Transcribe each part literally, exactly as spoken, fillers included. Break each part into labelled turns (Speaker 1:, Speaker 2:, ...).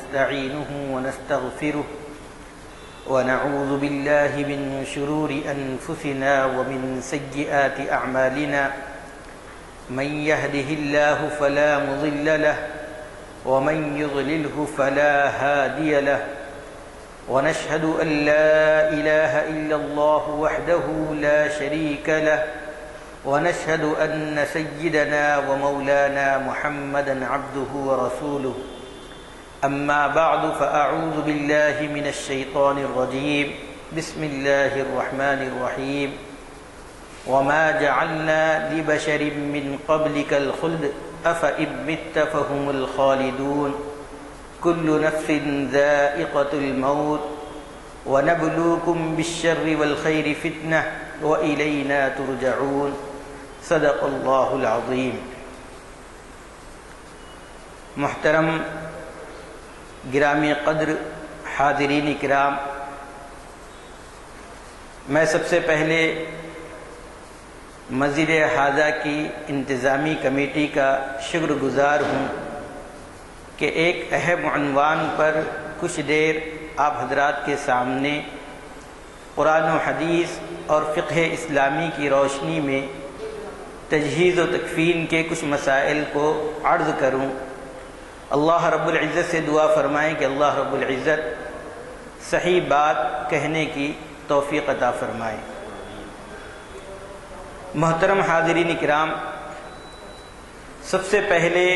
Speaker 1: ونستعينه ونستغفره ونعوذ بالله من شرور أنفسنا ومن سيئات أعمالنا من يهده الله فلا مضل له ومن يضلله فلا هادي له ونشهد أن لا إله إلا الله وحده لا شريك له ونشهد أن سيدنا ومولانا محمدا عبده ورسوله أما بعد فأعوذ بالله من الشيطان الرجيم بسم الله الرحمن الرحيم وما جعلنا لبشر من قبلك الخلد أفإن مت فهم الخالدون كل نفس ذائقة الموت ونبلوكم بالشر والخير فتنة وإلينا ترجعون صدق اللہ العظیم۔ محترم گرامی قدر حاضرین کرام، میں سب سے پہلے مسجد حاضہ کی انتظامی کمیٹی کا شکر گزار ہوں کہ ایک اہم عنوان پر کچھ دیر آپ حضرات کے سامنے قرآن و حدیث اور فقہ اسلامی کی روشنی میں تجہیز و تکفین کے کچھ مسائل کو عرض کروں۔ اللہ رب العزت سے دعا فرمائیں کہ اللہ رب العزت صحیح بات کہنے کی توفیق عطا فرمائے۔ محترم حاضرین کرام، سب سے پہلے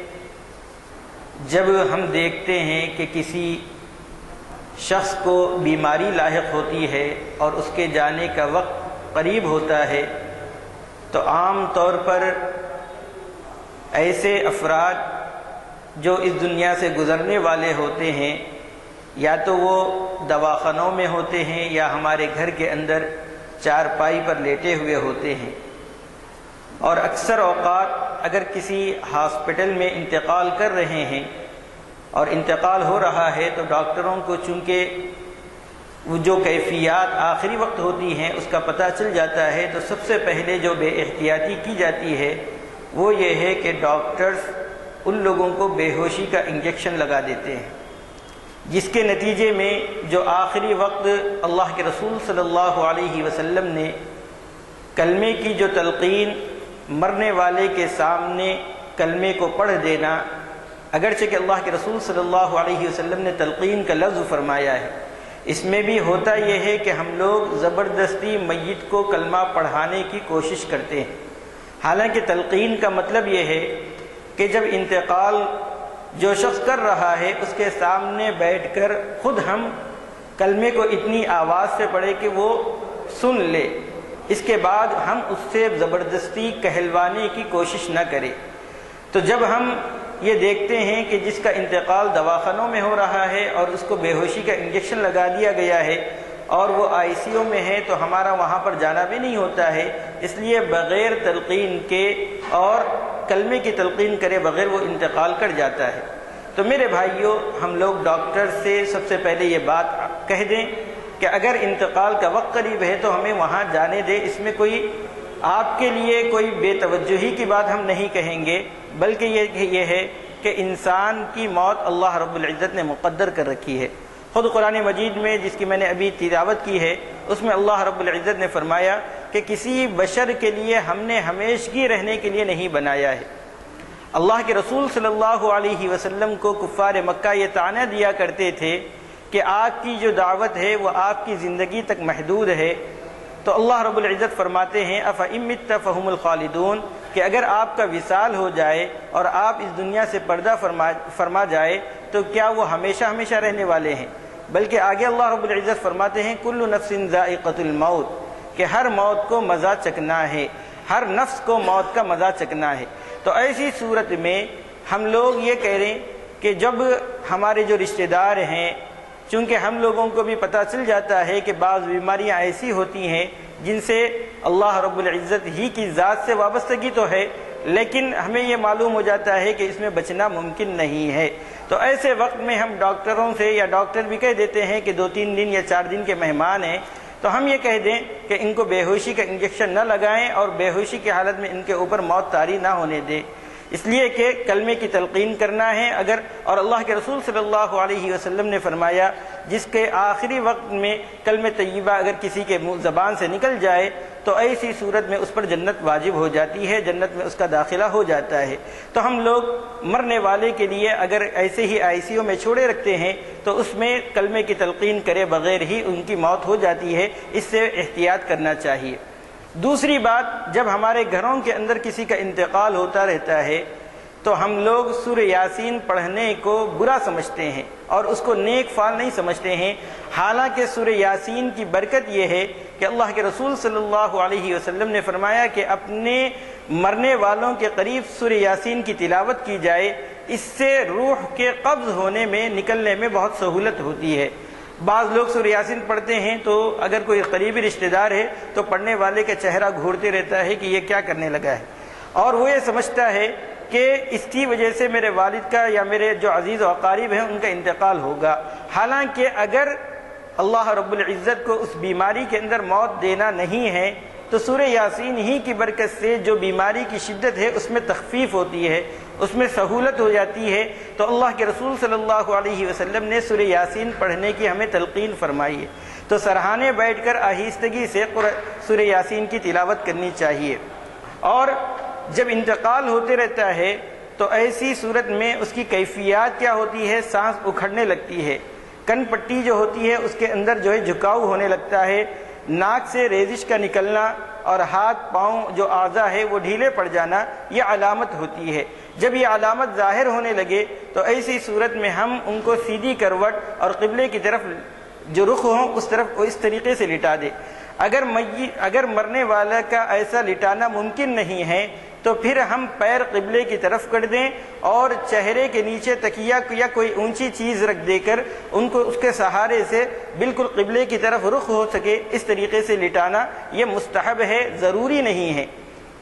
Speaker 1: جب ہم دیکھتے ہیں کہ کسی شخص کو بیماری لاحق ہوتی ہے اور اس کے جانے کا وقت قریب ہوتا ہے تو عام طور پر ایسے افراد جو اس دنیا سے گزرنے والے ہوتے ہیں یا تو وہ دواخانوں میں ہوتے ہیں یا ہمارے گھر کے اندر چارپائی پر لیٹے ہوئے ہوتے ہیں، اور اکثر اوقات اگر کسی ہاسپٹل میں انتقال کر رہے ہیں اور انتقال ہو رہا ہے تو ڈاکٹروں کو چونکہ وہ جو کیفیات آخری وقت ہوتی ہیں اس کا پتہ چل جاتا ہے، تو سب سے پہلے جو بے احتیاطی کی جاتی ہے وہ یہ ہے کہ ڈاکٹرز ان لوگوں کو بے ہوشی کا انجیکشن لگا دیتے ہیں، جس کے نتیجے میں جو آخری وقت اللہ کے رسول صلی اللہ علیہ وسلم نے کلمے کی جو تلقین مرنے والے کے سامنے کلمے کو پڑھ دینا، اگرچہ کہ اللہ کے رسول صلی اللہ علیہ وسلم نے تلقین کا لفظ فرمایا ہے، اس میں بھی ہوتا یہ ہے کہ ہم لوگ زبردستی میت کو کلمہ پڑھانے کی کوشش کرتے ہیں، حالانکہ تلقین کا مطلب یہ ہے کہ جب انتقال جو شخص کر رہا ہے اس کے سامنے بیٹھ کر خود ہم کلمے کو اتنی آواز سے پڑھے کہ وہ سن لے، اس کے بعد ہم اس سے زبردستی کہلوانے کی کوشش نہ کریں۔ تو جب ہم یہ دیکھتے ہیں کہ جس کا انتقال دواخانوں میں ہو رہا ہے اور اس کو بے ہوشی کا انجیکشن لگا دیا گیا ہے اور وہ آئی سی یو میں ہے تو ہمارا وہاں پر جانا بھی نہیں ہوتا ہے، اس لیے بغیر تلقین کے اور کلمے کی تلقین کرے بغیر وہ انتقال کر جاتا ہے۔ تو میرے بھائیوں، ہم لوگ ڈاکٹر سے سب سے پہلے یہ بات کہہ دیں کہ اگر انتقال کا وقت قریب ہے تو ہمیں وہاں جانے دیں، اس میں کوئی آپ کے لیے کوئی بے توجہی کی بات ہم نہیں کہیں گے، بلکہ یہ یہ ہے کہ انسان کی موت اللہ رب العزت نے مقدر کر رکھی ہے۔ خود قرآن مجید میں جس کی میں نے ابھی تلاوت کی ہے اس میں اللہ رب العزت نے فرمایا کہ کسی بشر کے لیے ہم نے ہمیشگی رہنے کے لیے نہیں بنایا ہے۔ اللہ کے رسول صلی اللہ علیہ وسلم کو کفار مکہ یہ طعنہ دیا کرتے تھے کہ آپ کی جو دعوت ہے وہ آپ کی زندگی تک محدود ہے، تو اللہ رب العزت فرماتے ہیں أَفَإِن مِتَّ فَهُمُ الْخَالِدُونَ کہ اگر آپ کا وصال ہو جائے اور آپ اس دنیا سے پردہ فرما فرما جائے تو کیا وہ ہمیشہ ہمیشہ رہنے والے ہیں؟ بلکہ آگے اللہ رب العزت فرماتے ہیں كُلُّ نَفْسٍ ذَائِقَةُ الْمَوْتِ کہ ہر موت کو مزہ چکھنا ہے، ہر نفس کو موت کا مزہ چکھنا ہے۔ تو ایسی صورت میں ہم لوگ یہ کہہ رہے ہیں کہ جب ہمارے جو رشتہ دار ہیں، چونکہ ہم لوگوں کو بھی پتہ چل جاتا ہے کہ بعض بیماریاں ایسی ہوتی ہیں جن سے اللہ رب العزت ہی کی ذات سے وابستگی تو ہے لیکن ہمیں یہ معلوم ہو جاتا ہے کہ اس میں بچنا ممکن نہیں ہے، تو ایسے وقت میں ہم ڈاکٹروں سے یا ڈاکٹر بھی کہہ دیتے ہیں کہ دو تین دن یا چار دن کے مہمان ہیں، تو ہم یہ کہہ دیں کہ ان کو بے ہوشی کا انجیکشن نہ لگائیں اور بے ہوشی کی حالت میں ان کے اوپر موت طاری نہ ہونے دیں۔ اس لیے کہ کلمے کی تلقین کرنا ہے اگر، اور اللہ کے رسول صلی اللہ علیہ وسلم نے فرمایا جس کے آخری وقت میں کلمہ طیبہ اگر کسی کے منہ زبان سے نکل جائے تو ایسی صورت میں اس پر جنت واجب ہو جاتی ہے، جنت میں اس کا داخلہ ہو جاتا ہے۔ تو ہم لوگ مرنے والے کے لیے اگر ایسے ہی آئی سی یو میں چھوڑے رکھتے ہیں تو اس میں کلمے کی تلقین کرے بغیر ہی ان کی موت ہو جاتی ہے، اس سے احتیاط کرنا چاہیے۔ دوسری بات، جب ہمارے گھروں کے اندر کسی کا انتقال ہوتا رہتا ہے تو ہم لوگ سورہ یاسین پڑھنے کو برا سمجھتے ہیں اور اس کو نیک فعل نہیں سمجھتے ہیں، حالانکہ سورہ یاسین کی برکت یہ ہے کہ اللہ کے رسول صلی اللہ علیہ وسلم نے فرمایا کہ اپنے مرنے والوں کے قریب سورہ یاسین کی تلاوت کی جائے، اس سے روح کے قبض ہونے میں نکلنے میں بہت سہولت ہوتی ہے۔ بعض لوگ سورہ یاسین پڑھتے ہیں تو اگر کوئی قریبی رشتہ دار ہے تو پڑھنے والے کا چہرہ گھورتے رہتا ہے کہ یہ کیا کرنے لگا ہے، اور وہ یہ سمجھتا ہے کہ اس کی وجہ سے میرے والد کا یا میرے جو عزیز و اقارب ہیں ان کا انتقال ہوگا، حالانکہ اگر اللہ رب العزت کو اس بیماری کے اندر موت دینا نہیں ہے تو سورہ یاسین ہی کی برکت سے جو بیماری کی شدت ہے اس میں تخفیف ہوتی ہے، اس میں سہولت ہو جاتی ہے۔ تو اللہ کے رسول صلی اللہ علیہ وسلم نے سورہ یاسین پڑھنے کی ہمیں تلقین فرمائی ہے، تو سرہانے بیٹھ کر آہستگی سے سورہ یاسین کی تلاوت کرنی چاہیے۔ اور جب انتقال ہوتے رہتا ہے تو ایسی صورت میں اس کی کیفیات کیا ہوتی ہے، سانس اکھڑنے لگتی ہے، کن پٹی جو ہوتی ہے اس کے اندر جو ہے جھکاؤ ہونے لگتا ہے، ناک سے ریزش کا نکلنا اور ہاتھ پاؤں جو اعضاء ہے وہ ڈھیلے پڑ جانا، یہ علامت ہوتی ہے۔ جب یہ علامت ظاہر ہونے لگے تو ایسی صورت میں ہم ان کو سیدھی کروٹ اور قبلے کی طرف جو رخ ہوں اس طرف کو اس طریقے سے لٹا دے۔ اگر میت اگر مرنے والا کا ایسا لٹانا ممکن نہیں ہے تو پھر ہم پیر قبلے کی طرف کر دیں اور چہرے کے نیچے تکیہ یا کوئی اونچی چیز رکھ دے کر ان کو اس کے سہارے سے بالکل قبلے کی طرف رخ ہو سکے اس طریقے سے لٹانا یہ مستحب ہے، ضروری نہیں ہے۔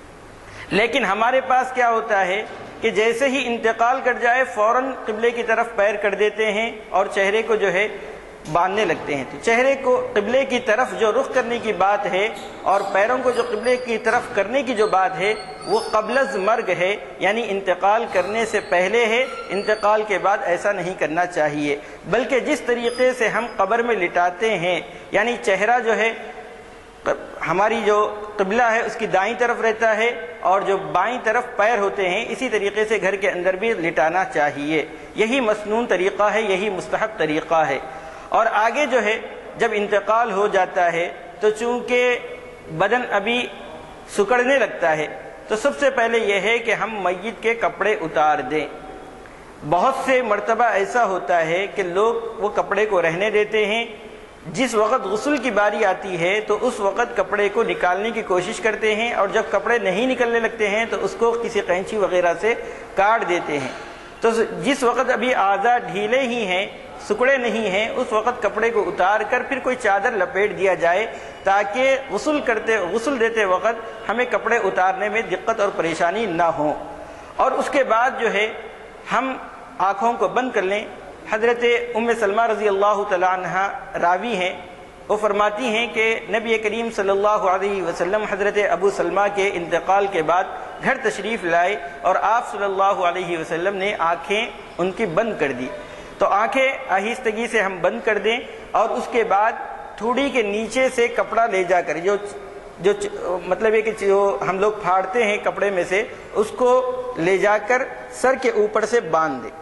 Speaker 1: لیکن ہمارے پاس کیا ہوتا ہے کہ جیسے ہی انتقال کر جائے فوراً قبلے کی طرف پیر کر دیتے ہیں اور چہرے کو جو ہے باندھنے لگتے ہیں۔ تو چہرے کو قبلے کی طرف جو رخ کرنے کی بات ہے اور پیروں کو جو قبلے کی طرف کرنے کی جو بات ہے وہ قبل از مرگ ہے، یعنی انتقال کرنے سے پہلے ہے، انتقال کے بعد ایسا نہیں کرنا چاہیے۔ بلکہ جس طریقے سے ہم قبر میں لٹاتے ہیں، یعنی چہرہ جو ہے ہماری جو قبلہ ہے اس کی دائیں طرف رہتا ہے اور جو بائیں طرف پیر ہوتے ہیں، اسی طریقے سے گھر کے اندر بھی لٹانا چاہیے۔ یہی مسنون طریقہ ہے، یہی مستحب طریقہ ہے۔ اور آگے جو ہے جب انتقال ہو جاتا ہے تو چونکہ بدن ابھی سکڑنے لگتا ہے تو سب سے پہلے یہ ہے کہ ہم میت کے کپڑے اتار دیں۔ بہت سے مرتبہ ایسا ہوتا ہے کہ لوگ وہ کپڑے کو رہنے دیتے ہیں، جس وقت غسل کی باری آتی ہے تو اس وقت کپڑے کو نکالنے کی کوشش کرتے ہیں، اور جب کپڑے نہیں نکلنے لگتے ہیں تو اس کو کسی قینچی وغیرہ سے کاٹ دیتے ہیں۔ تو جس وقت ابھی اعضاء ڈھیلے ہی ہیں، سکڑے نہیں ہیں، اس وقت کپڑے کو اتار کر پھر کوئی چادر لپیٹ دیا جائے تاکہ غسل کرتے غسل دیتے وقت ہمیں کپڑے اتارنے میں دقت اور پریشانی نہ ہو۔ اور اس کے بعد جو ہے ہم آنکھوں کو بند کر لیں۔ حضرت ام سلمہ رضی اللہ تعالیٰ عنہ راوی ہیں، وہ فرماتی ہیں کہ نبی کریم صلی اللہ علیہ وسلم حضرت ابو سلمہ کے انتقال کے بعد گھر تشریف لائے اور آپ صلی اللہ علیہ وسلم نے آنکھیں ان کی بند کر دی۔ تو آنکھیں آہستگی سے ہم بند کر دیں اور اس کے بعد تھوڑی کے نیچے سے کپڑا لے جا کر جو جو مطلب ہے کہ جو ہم لوگ پھاڑتے ہیں کپڑے میں سے اس کو لے جا کر سر کے اوپر سے باندھ دیں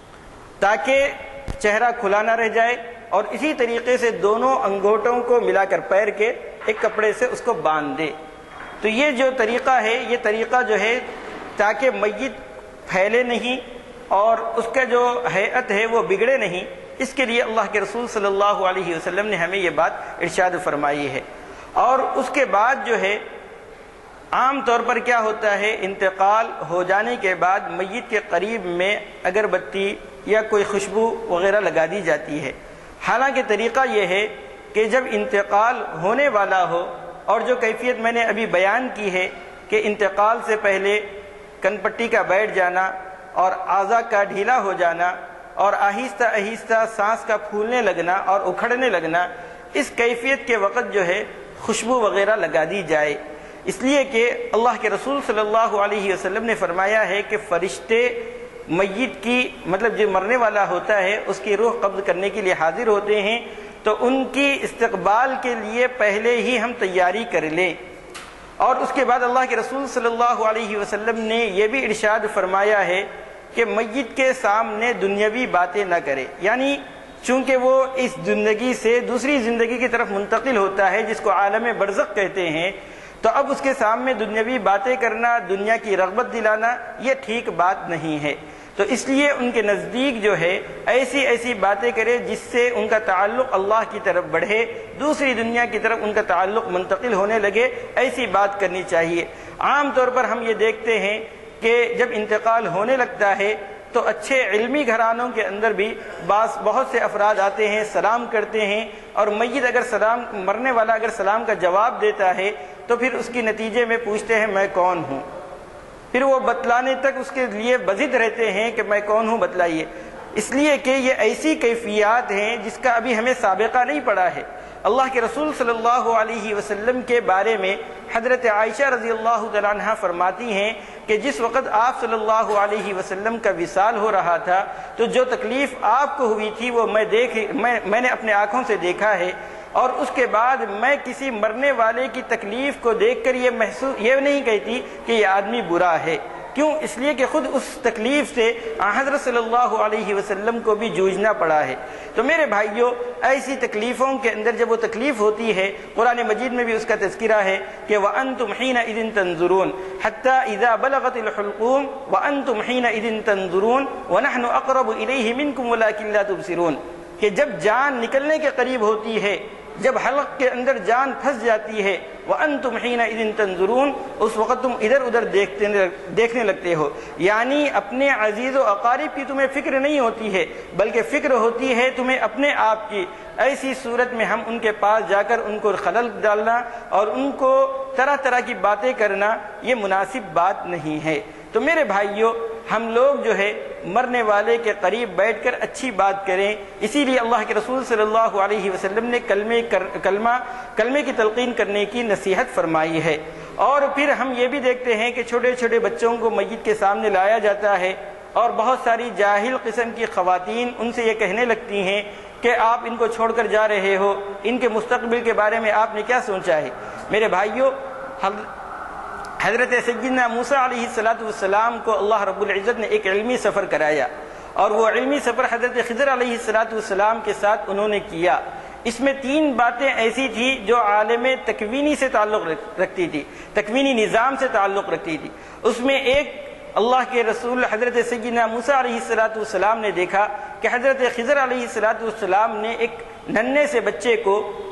Speaker 1: تاکہ چہرہ کھلا نہ رہ جائے، اور اسی طریقے سے دونوں انگوٹھوں کو ملا کر پیر کے ایک کپڑے سے اس کو باندھ دے۔ تو یہ جو طریقہ ہے یہ طریقہ جو ہے تاکہ میت پھیلے نہیں اور اس کا جو ہیئت ہے وہ بگڑے نہیں، اس کے لیے اللہ کے رسول صلی اللہ علیہ وسلم نے ہمیں یہ بات ارشاد فرمائی ہے۔ اور اس کے بعد جو ہے عام طور پر کیا ہوتا ہے، انتقال ہو جانے کے بعد میت کے قریب میں اگر بتی یا کوئی خوشبو وغیرہ لگا دی جاتی ہے۔ حالانکہ طریقہ یہ ہے کہ جب انتقال ہونے والا ہو، اور جو کیفیت میں نے ابھی بیان کی ہے کہ انتقال سے پہلے کن پٹی کا بیٹھ جانا اور اعضاء کا ڈھیلا ہو جانا اور آہستہ آہستہ سانس کا پھولنے لگنا اور اکھڑنے لگنا، اس کیفیت کے وقت جو ہے خوشبو وغیرہ لگا دی جائے۔ اس لیے کہ اللہ کے رسول صلی اللہ علیہ وسلم نے فرمایا ہے کہ فرشتے میت کی مطلب جو مرنے والا ہوتا ہے اس کی روح قبض کرنے کے لیے حاضر ہوتے ہیں، تو ان کی استقبال کے لیے پہلے ہی ہم تیاری کر لیں۔ اور اس کے بعد اللہ کے رسول صلی اللہ علیہ وسلم نے یہ بھی ارشاد فرمایا ہے کہ میت کے سامنے دنیاوی باتیں نہ کرے، یعنی چونکہ وہ اس زندگی سے دوسری زندگی کی طرف منتقل ہوتا ہے جس کو عالم برزخ کہتے ہیں، تو اب اس کے سامنے دنیاوی باتیں کرنا، دنیا کی رغبت دلانا، یہ ٹھیک بات نہیں ہے۔ تو اس لیے ان کے نزدیک جو ہے ایسی ایسی باتیں کرے جس سے ان کا تعلق اللہ کی طرف بڑھے، دوسری دنیا کی طرف ان کا تعلق منتقل ہونے لگے، ایسی بات کرنی چاہیے۔ عام طور پر ہم یہ دیکھتے ہیں کہ جب انتقال ہونے لگتا ہے تو اچھے علمی گھرانوں کے اندر بھی بعض بہت سے افراد آتے ہیں، سلام کرتے ہیں، اور میت اگر سلام مرنے والا اگر سلام کا جواب دیتا ہے تو پھر اس کی نتیجے میں پوچھتے ہیں میں کون ہوں، پھر وہ بتلانے تک اس کے لیے بضد رہتے ہیں کہ میں کون ہوں بتلائیے، اس لیے کہ یہ ایسی کیفیات ہیں جس کا ابھی ہمیں سابقہ نہیں پڑا ہے۔ اللہ کے رسول صلی اللہ علیہ وسلم کے بارے میں حضرت عائشہ رضی اللہ تعالیٰ عنہ فرماتی ہیں کہ جس وقت آپ صلی اللہ علیہ وسلم کا وصال ہو رہا تھا تو جو تکلیف آپ کو ہوئی تھی وہ میں دیکھ میں میں نے اپنے آنکھوں سے دیکھا ہے، اور اس کے بعد میں کسی مرنے والے کی تکلیف کو دیکھ کر یہ محسوس یہ نہیں کہتی کہ یہ آدمی برا ہے۔ کیوں؟ اس لیے کہ خود اس تکلیف سے حضرت صلی اللہ علیہ وسلم کو بھی جوجھنا پڑا ہے۔ تو میرے بھائیوں، ایسی تکلیفوں کے اندر جب وہ تکلیف ہوتی ہے، قرآن مجید میں بھی اس کا تذکرہ ہے کہ وَأَنْتُمْ حِينَئِذٍ تَنْظُرُونَ حَتَّى إِذَا بَلَغَتِ الْحُلْقُومَ وَأَنْتُمْ حِينَئِذٍ تَنْظُرُونَ وَنَحْنُ أَقْرَبُ إِلَيْهِ مِنْكُمْ وَلَكِنْ لَا تُبْصِرُونَ، کہ جب جان نکلنے کے قریب ہوتی ہے، جب حلق کے اندر جان پھنس جاتی ہے، وَأَنْتُمْ حِينَئِذٍ تَنْظُرُونَ، اس وقت تم ادھر ادھر دیکھتے دیکھنے لگتے ہو، یعنی اپنے عزیز و اقارب کی تمہیں فکر نہیں ہوتی ہے بلکہ فکر ہوتی ہے تمہیں اپنے آپ کی۔ ایسی صورت میں ہم ان کے پاس جا کر ان کو خلل ڈالنا اور ان کو طرح طرح کی باتیں کرنا یہ مناسب بات نہیں ہے۔ تو میرے بھائیوں، ہم لوگ جو ہے مرنے والے کے قریب بیٹھ کر اچھی بات کریں، اسی لیے اللہ کے رسول صلی اللہ علیہ وسلم نے کلمے کلمہ کلمے کی تلقین کرنے کی نصیحت فرمائی ہے۔ اور پھر ہم یہ بھی دیکھتے ہیں کہ چھوٹے چھوٹے بچوں کو میت کے سامنے لایا جاتا ہے، اور بہت ساری جاہل قسم کی خواتین ان سے یہ کہنے لگتی ہیں کہ آپ ان کو چھوڑ کر جا رہے ہو، ان کے مستقبل کے بارے میں آپ نے کیا سوچا ہے؟ میرے بھائیوں، حضرت سیدنا موسیٰ علیہ السلام کو اللہ رب العزت نے ایک علمی سفر کرایا، اور وہ علمی سفر حضرت خضر علیہ السلام کے ساتھ انہوں نے کیا۔ اس میں تین باتیں ایسی تھی جو عالم تکوینی سے تعلق رکھتی تھی، تکوینی نظام سے تعلق رکھتی تھی۔ اس میں ایک، اللہ کے رسول حضرت سیدنا موسیٰ علیہ السلام نے دیکھا کہ حضرت خضر علیہ السلام نے ایک ننھے سے بچے کو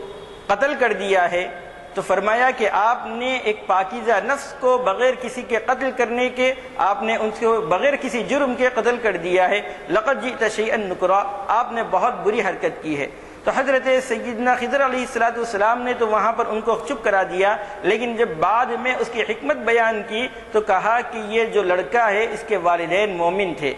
Speaker 1: قتل کر دیا ہے، تو فرمایا کہ آپ نے ایک پاکیزہ نفس کو بغیر کسی کے قتل کرنے کے، آپ نے ان کو بغیر کسی جرم کے قتل کر دیا ہے، لقد جئت شیئا نکرا، آپ نے بہت بری حرکت کی ہے۔ تو حضرت سیدنا خضر علیہ السلام نے تو وہاں پر ان کو چپ کرا دیا، لیکن جب بعد میں اس کی حکمت بیان کی تو کہا کہ یہ جو لڑکا ہے اس کے والدین مومن تھے،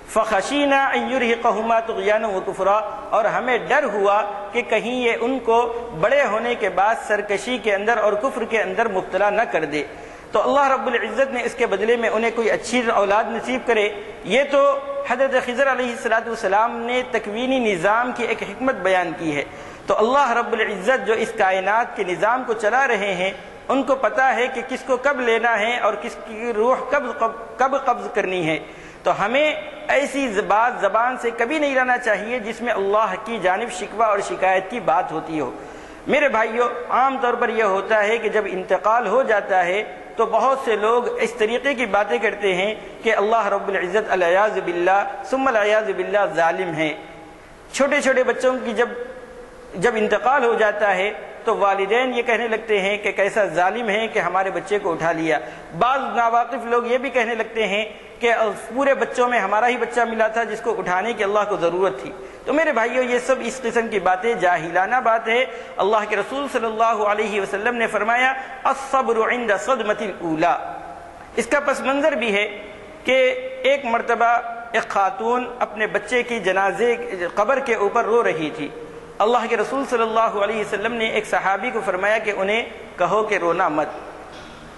Speaker 1: فخشینا ان یرہقہما طغیانا وکفرا، اور ہمیں ڈر ہوا کہ کہیں یہ ان کو بڑے ہونے کے بعد سرکشی کے اندر اور کفر کے اندر مبتلا نہ کر دے۔ تو اللہ رب العزت نے اس کے بدلے میں انہیں کوئی اچھی اولاد نصیب کرے۔ یہ تو حضرت خضر علیہ السلام نے تکوینی نظام کی ایک حکمت بیان کی ہے۔ تو اللہ رب العزت جو اس کائنات کے نظام کو چلا رہے ہیں، ان کو پتہ ہے کہ کس کو کب لینا ہے اور کس کی روح کب کب قبض کرنی ہے۔ تو ہمیں ایسی بات زبان سے کبھی نہیں لانا چاہیے جس میں اللہ کی جانب شکوہ اور شکایت کی بات ہوتی ہو۔ میرے بھائیوں، عام طور پر یہ ہوتا ہے کہ جب انتقال ہو جاتا ہے تو بہت سے لوگ اس طریقے کی باتیں کرتے ہیں کہ اللہ رب العزت العیاذ باللہ ثم العیاذ باللہ ظالم ہے۔ چھوٹے چھوٹے بچوں کی جب جب انتقال ہو جاتا ہے تو والدین یہ کہنے لگتے ہیں کہ کیسا ظالم ہے کہ ہمارے بچے کو اٹھا لیا۔ بعض ناواقف لوگ یہ بھی کہنے لگتے ہیں کہ پورے بچوں میں ہمارا ہی بچہ ملا تھا جس کو اٹھانے کی اللہ کو ضرورت تھی۔ تو میرے بھائیوں، یہ سب اس قسم کی باتیں جاہلانہ بات ہے۔ اللہ کے رسول صلی اللہ علیہ وسلم نے فرمایا الصبر عند صدمۃ الاولی۔ اس کا پس منظر بھی ہے کہ ایک مرتبہ ایک خاتون اپنے بچے کی جنازے قبر کے اوپر رو رہی تھی۔ اللہ کے رسول صلی اللہ علیہ وسلم نے ایک صحابی کو فرمایا کہ انہیں کہو کہ رونا مت۔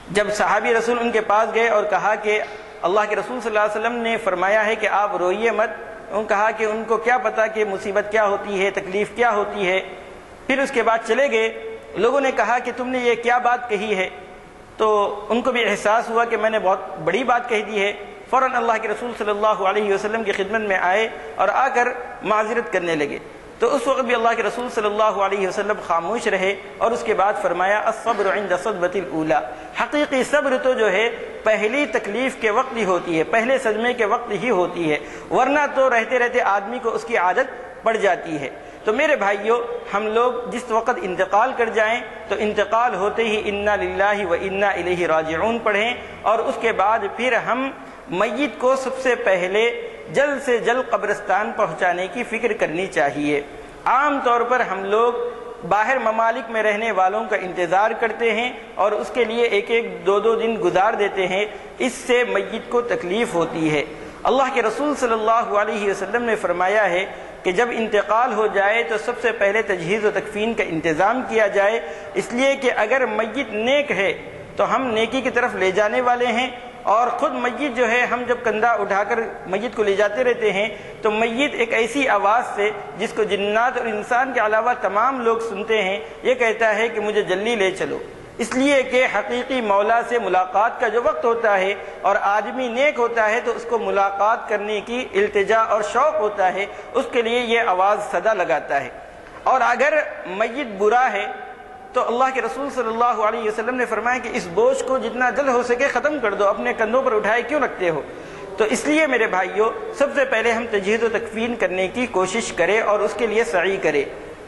Speaker 1: جب صحابی رسول ان کے پاس گئے اور کہا کہ اللہ کے رسول صلی اللہ علیہ وسلم نے فرمایا ہے کہ آپ روئیے مت، انہوں نے کہا کہ ان کو کیا پتا کہ مصیبت کیا ہوتی ہے، تکلیف کیا ہوتی ہے۔ پھر اس کے بعد چلے گئے۔ لوگوں نے کہا کہ تم نے یہ کیا بات کہی ہے، تو ان کو بھی احساس ہوا کہ میں نے بہت بڑی بات کہہ دی ہے۔ فوراً اللہ کے رسول صلی اللہ علیہ وسلم کی خدمت میں آئے اور آ کر معذرت کرنے لگے۔ تو اس وقت بھی اللہ کے رسول صلی اللہ علیہ وسلم خاموش رہے اور اس کے بعد فرمایا الصبر عند صدمۃ الاولی، حقیقی صبر تو جو ہے پہلی تکلیف کے وقت ہی ہوتی ہے، پہلے صدمے کے وقت ہی ہوتی ہے، ورنہ تو رہتے رہتے آدمی کو اس کی عادت پڑ جاتی ہے۔ تو میرے بھائیوں، ہم لوگ جس وقت انتقال کر جائیں تو انتقال ہوتے ہی انا للہ و انا الیہ راجعون پڑھیں، اور اس کے بعد پھر ہم میت کو سب سے پہلے جلد سے جلد قبرستان پہنچانے کی فکر کرنی چاہیے۔ عام طور پر ہم لوگ باہر ممالک میں رہنے والوں کا انتظار کرتے ہیں اور اس کے لیے ایک ایک دو دو دن گزار دیتے ہیں، اس سے میت کو تکلیف ہوتی ہے۔ اللہ کے رسول صلی اللہ علیہ وسلم نے فرمایا ہے کہ جب انتقال ہو جائے تو سب سے پہلے تجہیز و تکفین کا انتظام کیا جائے، اس لیے کہ اگر میت نیک ہے تو ہم نیکی کی طرف لے جانے والے ہیں، اور خود میت جو ہے ہم جب کندھا اٹھا کر میت کو لے جاتے رہتے ہیں تو میت ایک ایسی آواز سے جس کو جنات اور انسان کے علاوہ تمام لوگ سنتے ہیں، یہ کہتا ہے کہ مجھے جلدی لے چلو، اس لیے کہ حقیقی مولا سے ملاقات کا جو وقت ہوتا ہے اور آدمی نیک ہوتا ہے تو اس کو ملاقات کرنے کی التجا اور شوق ہوتا ہے، اس کے لیے یہ آواز صدا لگاتا ہے۔ اور اگر میت برا ہے تو اللہ کے رسول صلی اللہ علیہ وسلم نے فرمایا کہ اس بوجھ کو جتنا جلد ہو سکے ختم کر دو، اپنے کندھوں پر اٹھائے کیوں رکھتے ہو۔ تو اس لیے میرے بھائیوں، سب سے پہلے ہم تجہیز و تکفین کرنے کی کوشش کریں اور اس کے لیے سعی کریں۔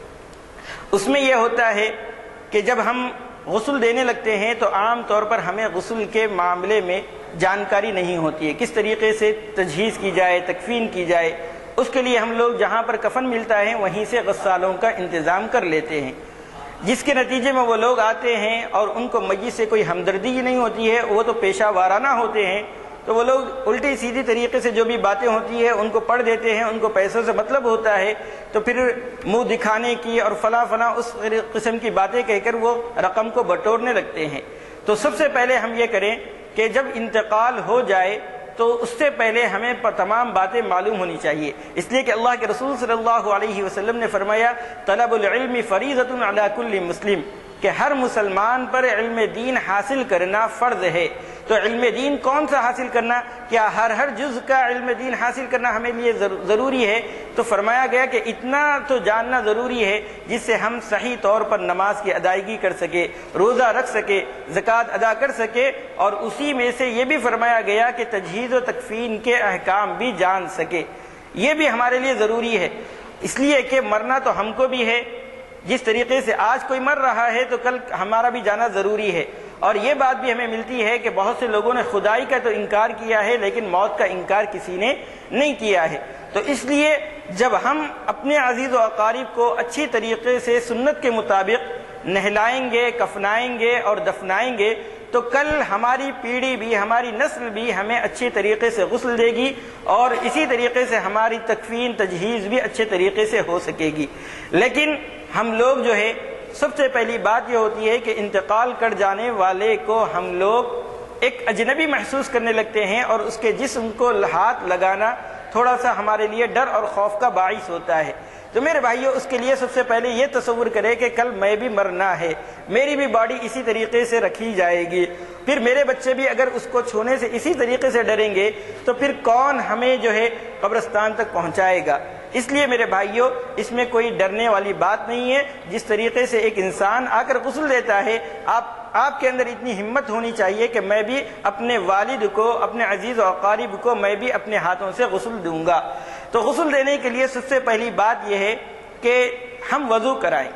Speaker 1: اس میں یہ ہوتا ہے کہ جب ہم غسل دینے لگتے ہیں تو عام طور پر ہمیں غسل کے معاملے میں جانکاری نہیں ہوتی ہے، کس طریقے سے تجہیز کی جائے، تکفین کی جائے۔ اس کے لیے ہم لوگ جہاں پر کفن ملتا ہے وہیں سے غسالوں کا انتظام کر لیتے ہیں، جس کے نتیجے میں وہ لوگ آتے ہیں اور ان کو میت سے کوئی ہمدردی ہی نہیں ہوتی ہے، وہ تو پیشہ وارانہ ہوتے ہیں، تو وہ لوگ الٹی سیدھی طریقے سے جو بھی باتیں ہوتی ہے ان کو پڑھ دیتے ہیں، ان کو پیسوں سے مطلب ہوتا ہے، تو پھر منہ دکھانے کی اور فلاں فلاں اس قسم کی باتیں کہہ کر وہ رقم کو بٹورنے لگتے ہیں۔ تو سب سے پہلے ہم یہ کریں کہ جب انتقال ہو جائے تو اس سے پہلے ہمیں تمام باتیں معلوم ہونی چاہیے، اس لیے کہ اللہ کے رسول صلی اللہ علیہ وسلم نے فرمایا طلب العلم فریضۃ علی کل مسلم، کہ ہر مسلمان پر علم دین حاصل کرنا فرض ہے۔ تو علم دین کون سا حاصل کرنا؟ کیا ہر ہر جز کا علم دین حاصل کرنا ہمیں لیے ضروری ہے؟ تو فرمایا گیا کہ اتنا تو جاننا ضروری ہے جس سے ہم صحیح طور پر نماز کی ادائیگی کر سکے، روزہ رکھ سکے، زکوٰۃ ادا کر سکے، اور اسی میں سے یہ بھی فرمایا گیا کہ تجہیز و تکفین کے احکام بھی جان سکے۔ یہ بھی ہمارے لیے ضروری ہے، اس لیے کہ مرنا تو ہم کو بھی ہے، جس طریقے سے آج کوئی مر رہا ہے تو کل ہمارا بھی جانا ضروری ہے۔ اور یہ بات بھی ہمیں ملتی ہے کہ بہت سے لوگوں نے خدائی کا تو انکار کیا ہے لیکن موت کا انکار کسی نے نہیں کیا ہے۔ تو اس لیے جب ہم اپنے عزیز و اقارب کو اچھی طریقے سے سنت کے مطابق نہلائیں گے، کفنائیں گے اور دفنائیں گے تو کل ہماری پیڑھی بھی، ہماری نسل بھی ہمیں اچھی طریقے سے غسل دے گی، اور اسی طریقے سے ہماری تکفین تجہیز بھی اچھے طریقے سے ہو سکے گی۔ لیکن ہم لوگ جو ہے سب سے پہلی بات یہ ہوتی ہے کہ انتقال کر جانے والے کو ہم لوگ ایک اجنبی محسوس کرنے لگتے ہیں، اور اس کے جسم کو ہاتھ لگانا تھوڑا سا ہمارے لیے ڈر اور خوف کا باعث ہوتا ہے۔ تو میرے بھائیو، اس کے لیے سب سے پہلے یہ تصور کرے کہ کل میں بھی مرنا ہے، میری بھی باڈی اسی طریقے سے رکھی جائے گی، پھر میرے بچے بھی اگر اس کو چھونے سے اسی طریقے سے ڈریں گے تو پھر کون ہمیں جو ہے قبرستان تک پہنچائے گا۔ اس لیے میرے بھائیوں، اس میں کوئی ڈرنے والی بات نہیں ہے۔ جس طریقے سے ایک انسان آ کر غسل دیتا ہے، آپ آپ کے اندر اتنی ہمت ہونی چاہیے کہ میں بھی اپنے والد کو، اپنے عزیز و اقارب کو میں بھی اپنے ہاتھوں سے غسل دوں گا۔ تو غسل دینے کے لیے سب سے پہلی بات یہ ہے کہ ہم وضو کرائیں۔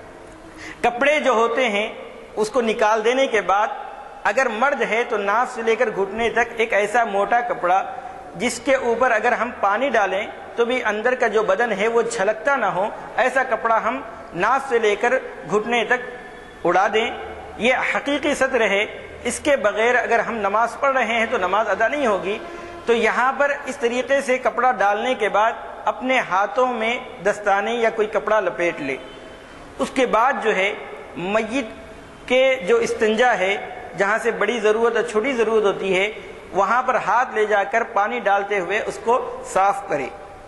Speaker 1: کپڑے جو ہوتے ہیں اس کو نکال دینے کے بعد اگر مرد ہے تو ناف سے لے کر گھٹنے تک ایک ایسا موٹا کپڑا جس کے اوپر اگر ہم پانی ڈالیں تو بھی اندر کا جو بدن ہے وہ جھلکتا نہ ہو، ایسا کپڑا ہم ناف سے لے کر گھٹنے تک اڑا دیں۔ یہ حقیقی ستر ہے، اس کے بغیر اگر ہم نماز پڑھ رہے ہیں تو نماز ادا نہیں ہوگی۔ تو یہاں پر اس طریقے سے کپڑا ڈالنے کے بعد اپنے ہاتھوں میں دستانے یا کوئی کپڑا لپیٹ لے۔ اس کے بعد جو ہے میت کے جو استنجا ہے جہاں سے بڑی ضرورت اور چھوٹی ضرورت ہوتی ہے وہاں پر ہاتھ لے جا کر پانی ڈالتے ہوئے اس کو صاف کرے.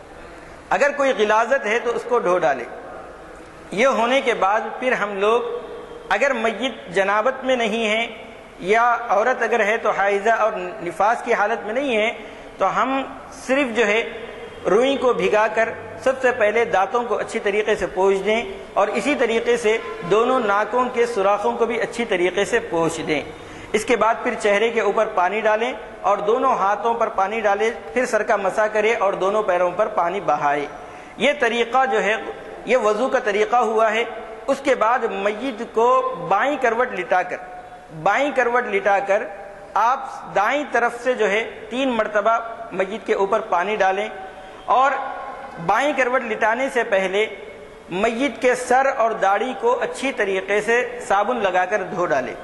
Speaker 1: اگر کوئی غلاظت ہے تو اس کو دھو ڈالے. یہ ہونے کے بعد پھر ہم لوگ اگر میت جنابت میں نہیں ہے یا عورت اگر ہے تو حائضہ اور نفاس کی حالت میں نہیں ہے تو ہم صرف جو ہے روئی کو بھگا کر سب سے پہلے دانتوں کو اچھی طریقے سے پوچھ دیں اور اسی طریقے سے دونوں ناکوں کے سوراخوں کو بھی اچھی طریقے سے پوچھ دیں. اس کے بعد پھر چہرے کے اوپر پانی ڈالیں اور دونوں ہاتھوں پر پانی ڈالیں, پھر سر کا مسح کرے اور دونوں پیروں پر پانی بہائے. یہ طریقہ جو ہے یہ وضو کا طریقہ ہوا ہے. اس کے بعد میت کو بائیں کروٹ لٹا کر بائیں کروٹ لٹا کر آپ دائیں طرف سے جو ہے تین مرتبہ میت کے اوپر پانی ڈالیں اور بائیں کروٹ لٹانے سے پہلے میت کے سر اور داڑھی کو اچھی طریقے سے صابن لگا کر دھو ڈالیں.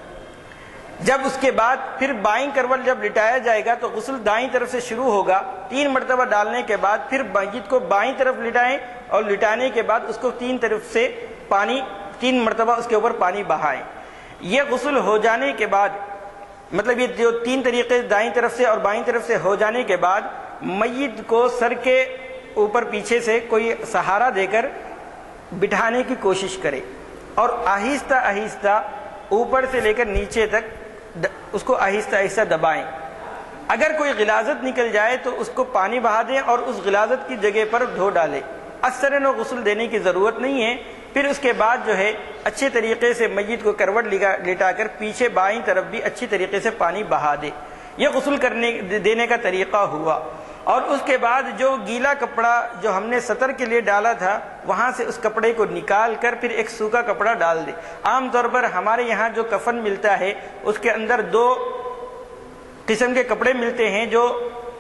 Speaker 1: جب اس کے بعد پھر بائیں کروٹ جب لٹایا جائے گا تو غسل دائیں طرف سے شروع ہوگا. تین مرتبہ ڈالنے کے بعد پھر میت کو بائیں طرف لٹائیں اور لٹانے کے بعد اس کو تین طرف سے پانی تین مرتبہ اس کے اوپر پانی بہائیں. یہ غسل ہو جانے کے بعد مطلب یہ جو تین طریقے دائیں طرف سے اور بائیں طرف سے ہو جانے کے بعد میت کو سر کے اوپر پیچھے سے کوئی سہارا دے کر بٹھانے کی کوشش کرے اور آہستہ آہستہ اوپر سے لے کر نیچے تک اس کو آہستہ آہستہ دبائیں. اگر کوئی غلاظت نکل جائے تو اس کو پانی بہا دیں اور اس غلاظت کی جگہ پر دھو ڈالیں. اثر نو غسل دینے کی ضرورت نہیں ہے. پھر اس کے بعد جو ہے اچھے طریقے سے میت کو کروٹ لٹا کر پیچھے بائیں طرف بھی اچھی طریقے سے پانی بہا دے. یہ غسل کرنے دینے کا طریقہ ہوا. اور اس کے بعد جو گیلا کپڑا جو ہم نے سطر کے لیے ڈالا تھا وہاں سے اس کپڑے کو نکال کر پھر ایک سوکھا کپڑا ڈال دے. عام طور پر ہمارے یہاں جو کفن ملتا ہے اس کے اندر دو قسم کے کپڑے ملتے ہیں جو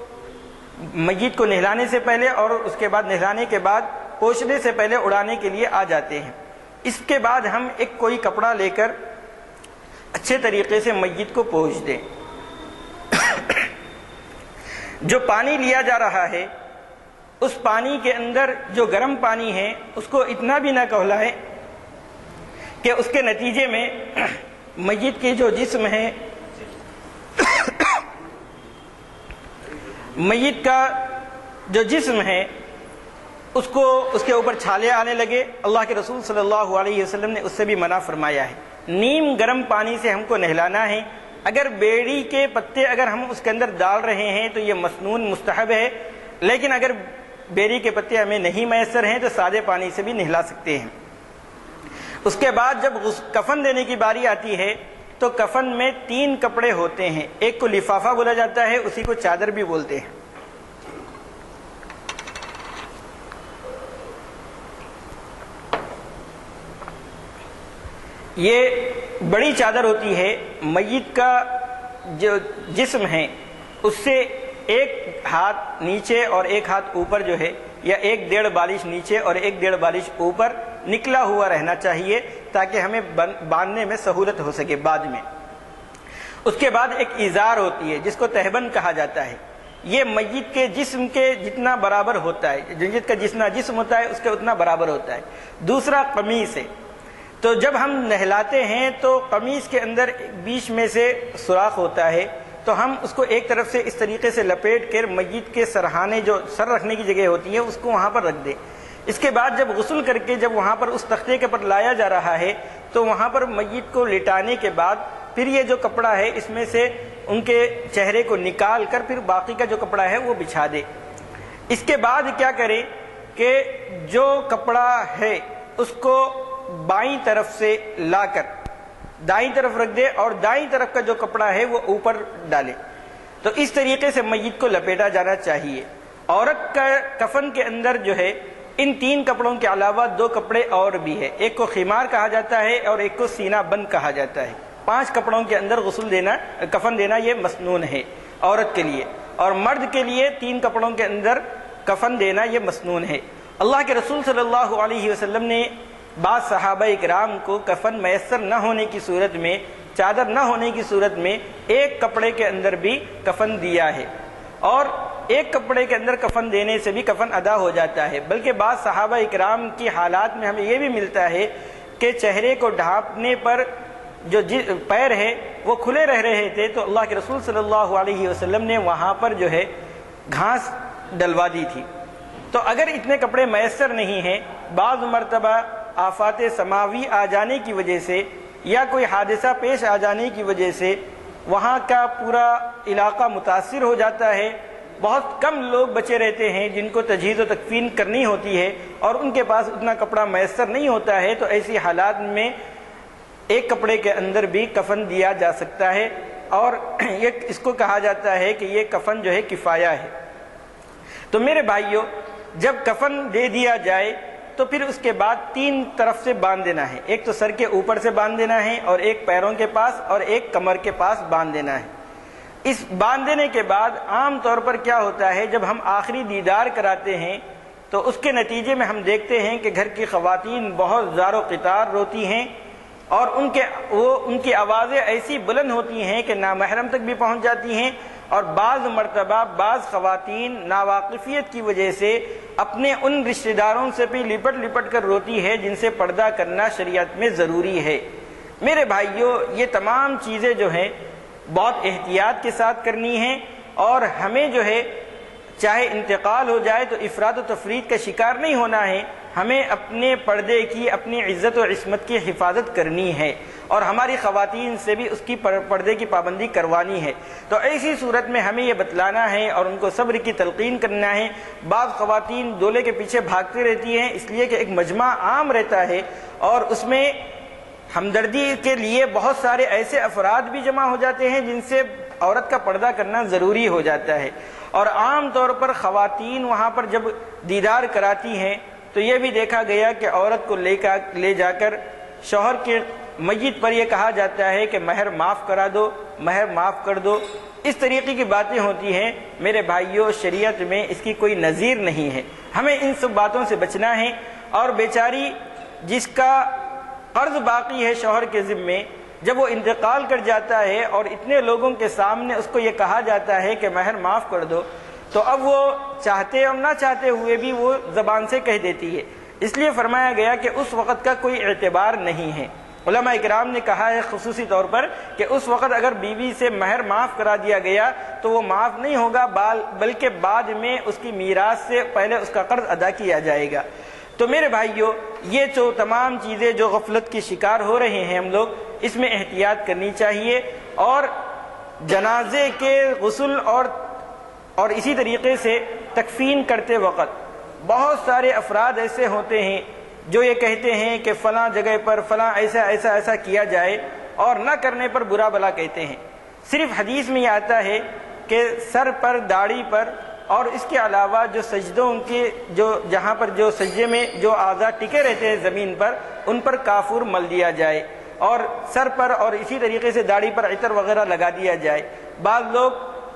Speaker 1: میت کو نہلانے سے پہلے اور اس کے بعد نہلانے کے بعد پوچھنے سے پہلے اڑانے کے لیے آ جاتے ہیں. اس کے بعد ہم ایک کوئی کپڑا لے کر اچھے طریقے سے میت کو پوچھ دیں. جو پانی لیا جا رہا ہے اس پانی کے اندر جو گرم پانی ہے اس کو اتنا بھی نہ کہلائے کہ اس کے نتیجے میں میت کی جو جسم ہے میت کا جو جسم ہے اس کو اس کے اوپر چھالے آنے لگے. اللہ کے رسول صلی اللہ علیہ وسلم نے اس سے بھی منع فرمایا ہے. نیم گرم پانی سے ہم کو نہلانا ہے. اگر بیڑی کے پتے اگر ہم اس کے اندر ڈال رہے ہیں تو یہ مسنون مستحب ہے, لیکن اگر بیڑی کے پتے ہمیں نہیں میسر ہیں تو سادے پانی سے بھی نہلا سکتے ہیں. اس کے بعد جب کفن دینے کی باری آتی ہے تو کفن میں تین کپڑے ہوتے ہیں. ایک کو لفافہ بولا جاتا ہے, اسی کو چادر بھی بولتے ہیں. یہ بڑی چادر ہوتی ہے. میت کا جو جسم ہے اس سے ایک ہاتھ نیچے اور ایک ہاتھ اوپر جو ہے یا ایک ڈیڑھ بالش نیچے اور ایک ڈیڑھ بالش اوپر نکلا ہوا رہنا چاہیے تاکہ ہمیں باندھنے میں سہولت ہو سکے بعد میں. اس کے بعد ایک ازار ہوتی ہے جس کو تہبند کہا جاتا ہے. یہ میت کے جسم کے جتنا برابر ہوتا ہے, میت کا جتنا جسم ہوتا ہے اس کے اتنا برابر ہوتا ہے. دوسرا قمیص ہے. تو جب ہم نہلاتے ہیں تو قمیص کے اندر بیچ میں سے سوراخ ہوتا ہے تو ہم اس کو ایک طرف سے اس طریقے سے لپیٹ کر میت کے سرہانے جو سر رکھنے کی جگہ ہوتی ہے اس کو وہاں پر رکھ دیں. اس کے بعد جب غسل کر کے جب وہاں پر اس تختے کے پر لایا جا رہا ہے تو وہاں پر میت کو لٹانے کے بعد پھر یہ جو کپڑا ہے اس میں سے ان کے چہرے کو نکال کر پھر باقی کا جو کپڑا ہے وہ بچھا دے. اس کے بعد کیا کریں کہ جو کپڑا ہے اس کو بائیں طرف سے لا کر دائیں طرف رکھ دے اور دائیں طرف کا جو کپڑا ہے وہ اوپر ڈالے. تو اس طریقے سے میت کو لپیٹا جانا چاہیے. عورت کا کفن کے اندر جو ہے ان تین کپڑوں کے علاوہ دو کپڑے اور بھی ہے. ایک کو خمار کہا جاتا ہے اور ایک کو سینہ بند کہا جاتا ہے. پانچ کپڑوں کے اندر غسل دینا کفن دینا یہ مسنون ہے عورت کے لیے, اور مرد کے لیے تین کپڑوں کے اندر کفن دینا یہ مسنون ہے. اللہ کے رسول صلی اللہ علیہ وسلم نے بعض صحابہ اکرام کو کفن میسر نہ ہونے کی صورت میں, چادر نہ ہونے کی صورت میں ایک کپڑے کے اندر بھی کفن دیا ہے, اور ایک کپڑے کے اندر کفن دینے سے بھی کفن ادا ہو جاتا ہے. بلکہ بعض صحابہ اکرام کی حالات میں ہمیں یہ بھی ملتا ہے کہ چہرے کو ڈھانپنے پر جو پیر ہے وہ کھلے رہ رہے تھے تو اللہ کے رسول صلی اللہ علیہ وسلم نے وہاں پر جو ہے گھاس ڈلوا دی تھی۔ تو اگر اتنے کپڑے میسر نہیں ہیں، بعض مرتبہ آفات سماوی آ جانے کی وجہ سے یا کوئی حادثہ پیش آ جانے کی وجہ سے وہاں کا پورا علاقہ متاثر ہو جاتا ہے، بہت کم لوگ بچے رہتے ہیں جن کو تجہیز و تکفین کرنی ہوتی ہے اور ان کے پاس اتنا کپڑا میسر نہیں ہوتا ہے، تو ایسی حالات میں ایک کپڑے کے اندر بھی کفن دیا جا سکتا ہے، اور یہ اس کو کہا جاتا ہے کہ یہ کفن جو ہے کفایہ ہے۔ تو میرے بھائیوں، جب کفن دے دیا جائے تو پھر اس کے بعد تین طرف سے باندھ دینا ہے، ایک تو سر کے اوپر سے باندھ دینا ہے، اور ایک پیروں کے پاس، اور ایک کمر کے پاس باندھ دینا ہے۔ اس باندھ دینے کے بعد عام طور پر کیا ہوتا ہے، جب ہم آخری دیدار کراتے ہیں تو اس کے نتیجے میں ہم دیکھتے ہیں کہ گھر کی خواتین بہت زار و قطار روتی ہیں، اور ان کے وہ ان کی آوازیں ایسی بلند ہوتی ہیں کہ نامحرم تک بھی پہنچ جاتی ہیں، اور بعض مرتبہ بعض خواتین ناواقفیت کی وجہ سے اپنے ان رشتہ داروں سے بھی لپٹ لپٹ کر روتی ہے جن سے پردہ کرنا شریعت میں ضروری ہے۔ میرے بھائیوں، یہ تمام چیزیں جو ہیں بہت احتیاط کے ساتھ کرنی ہیں، اور ہمیں جو ہے چاہے انتقال ہو جائے تو افراد و تفرید کا شکار نہیں ہونا ہے، ہمیں اپنے پردے کی، اپنی عزت و عصمت کی حفاظت کرنی ہے، اور ہماری خواتین سے بھی اس کی پردے کی پابندی کروانی ہے۔ تو ایسی صورت میں ہمیں یہ بتلانا ہے اور ان کو صبر کی تلقین کرنا ہے۔ بعض خواتین دولے کے پیچھے بھاگتی رہتی ہیں، اس لیے کہ ایک مجمع عام رہتا ہے، اور اس میں ہمدردی کے لیے بہت سارے ایسے افراد بھی جمع ہو جاتے ہیں جن سے عورت کا پردہ کرنا ضروری ہو جاتا ہے، اور عام طور پر خواتین وہاں پر جب دیدار کراتی ہیں تو یہ بھی دیکھا گیا کہ عورت کو لے کر لے جا کر شوہر کے میت پر یہ کہا جاتا ہے کہ مہر معاف کرا دو، مہر معاف کر دو، اس طریقے کی باتیں ہوتی ہیں۔ میرے بھائیوں، شریعت میں اس کی کوئی نظیر نہیں ہے، ہمیں ان سب باتوں سے بچنا ہے۔ اور بیچاری جس کا قرض باقی ہے شوہر کے ذمے، جب وہ انتقال کر جاتا ہے اور اتنے لوگوں کے سامنے اس کو یہ کہا جاتا ہے کہ مہر معاف کر دو، تو اب وہ چاہتے اور نہ چاہتے ہوئے بھی وہ زبان سے کہہ دیتی ہے۔ اس لیے فرمایا گیا کہ اس وقت کا کوئی اعتبار نہیں ہے۔ علماء اکرام نے کہا ہے خصوصی طور پر کہ اس وقت اگر بیوی سے مہر معاف کرا دیا گیا تو وہ معاف نہیں ہوگا، بلکہ بعد میں اس کی میراث سے پہلے اس کا قرض ادا کیا جائے گا۔ تو میرے بھائیوں، یہ جو تمام چیزیں جو غفلت کی شکار ہو رہے ہیں ہم لوگ، اس میں احتیاط کرنی چاہیے، اور جنازے کے غسل اور اور اسی طریقے سے تکفین کرتے وقت بہت سارے افراد ایسے ہوتے ہیں جو یہ کہتے ہیں کہ فلاں جگہ پر فلاں ایسا ایسا ایسا کیا جائے، اور نہ کرنے پر برا بلا کہتے ہیں۔ صرف حدیث میں یہ آتا ہے کہ سر پر، داڑھی پر، اور اس کے علاوہ جو سجدوں کے جو جہاں پر جو سجدے میں جو اعضاء ٹکے رہتے ہیں زمین پر، ان پر کافور مل دیا جائے، اور سر پر اور اسی طریقے سے داڑھی پر عطر وغیرہ لگا دیا جائے۔ بعض لوگ